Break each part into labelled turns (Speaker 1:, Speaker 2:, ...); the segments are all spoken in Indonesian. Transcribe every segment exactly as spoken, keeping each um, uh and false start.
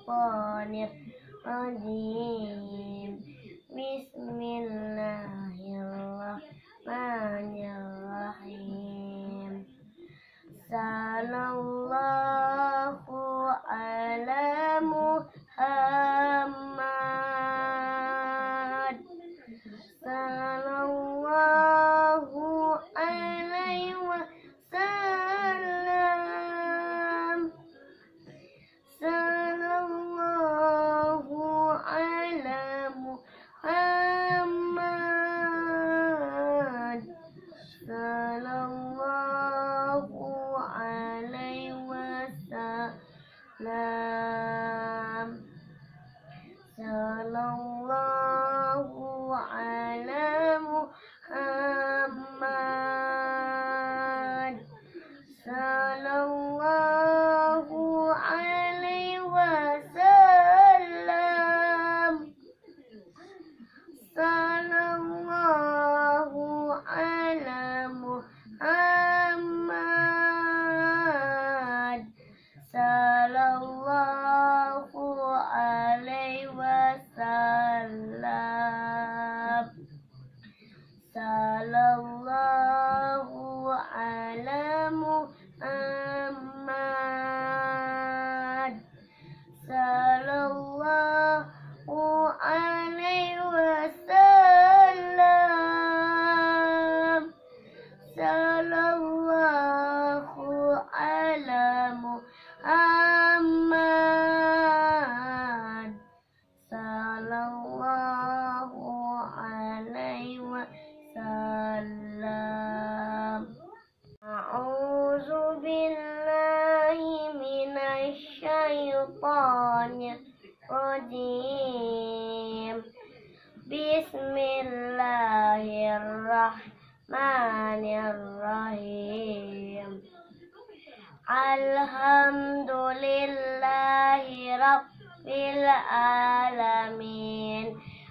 Speaker 1: syaitonir rajim. Bismillahirrahmanirrahim. Sallallahu ala Muhammad. Sallallahu alaihi wasallam. Sallallahu ala Muhammad. Sallallahu alaihi wasallam. Sallallahu ala Muhammad. Sallallahu alaihi wasallam. Sallallahu ala Muhammad. Sallallahu alaihi wasallam. Sallallahu ala Muhammad. Sallallahu alaihi wasallam. Sallallahu ala Muhammad. Sallallahu alaihi wasallam. A'udzu billahi minasy syaithanir rajim. Bismillahirrahmanirrahim. Alhamdulillahi rabbil alamin.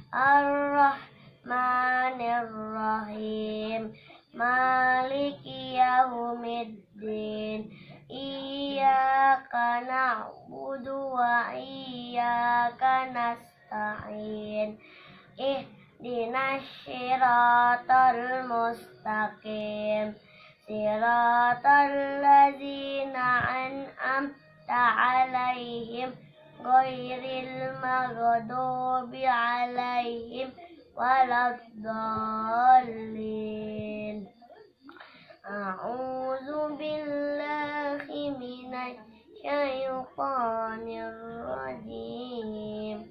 Speaker 1: Ar-Rahmanir-Rahim. Maliki yaumiddin. Iyyaka na'budu wa iyyaka nasta'in. Ihdinas siratal mustaqim. Siratal ladzina an'amta 'alaihim ghairil maghdubi 'alaihim waladdallin. A'udzu billahi minasy syaithanir rajim.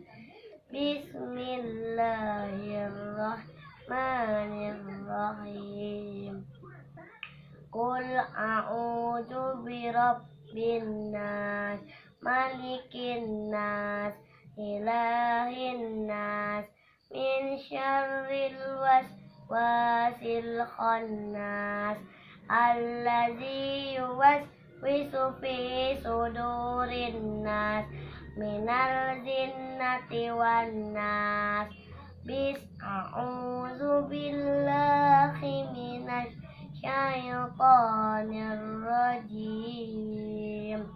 Speaker 1: Bismillahirrahmanirrahim. Qul a'udzu birabbin nas, malikin nas, ilahin nas, min syarril waswasil khannas, allazi yuwaswisu fi sudurin nas, minal jinnati wan nas. Bis a'udzu billahi minasy syaitonir rajim.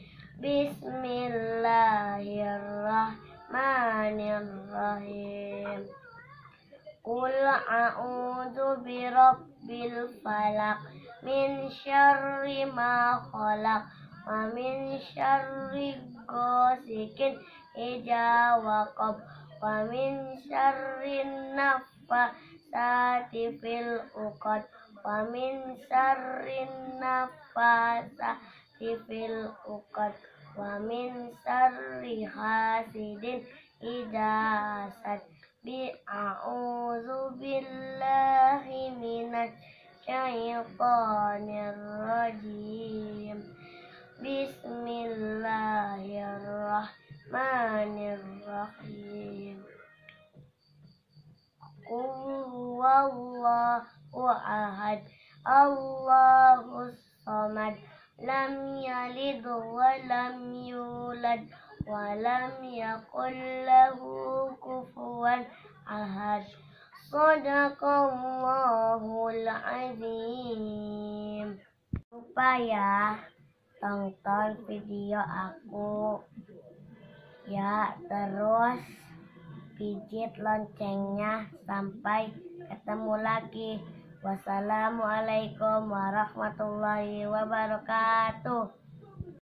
Speaker 1: Bismillahirrahmanirrahim. Qul a'udzu birabbil falaq, min syarri ma khalaq, wa min syarri ghasikin idza waqab, wa min syarri naffasati fil 'uqad, wa min syarri naffasati fil 'uqad, wa min syarri hasidin idza hasad. Bi a'udzu billahi minasy syaitonir rajim. Bismillahirrahmanirrahim. Qul huwallahu ahad, Allahus samad, lam yalid wa lam yulad wa lam yakul lahu kufuwan ahad. Shadaqallahul azim. Lupa ya, tonton video aku. Ya, terus pijit loncengnya sampai ketemu lagi. Wassalamualaikum warahmatullahi wabarakatuh.